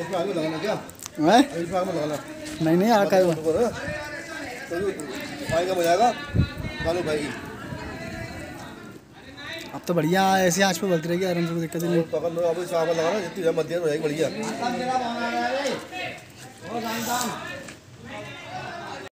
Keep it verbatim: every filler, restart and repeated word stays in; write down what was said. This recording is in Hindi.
नहीं नहीं आ का अब तो बढ़िया ऐसी आँच पे बलती रहेगी आराम से, कोई दिक्कत नहीं। पकड़ लो अब, सावन लगाना जितनी मध्यम हो जाएगी बढ़िया।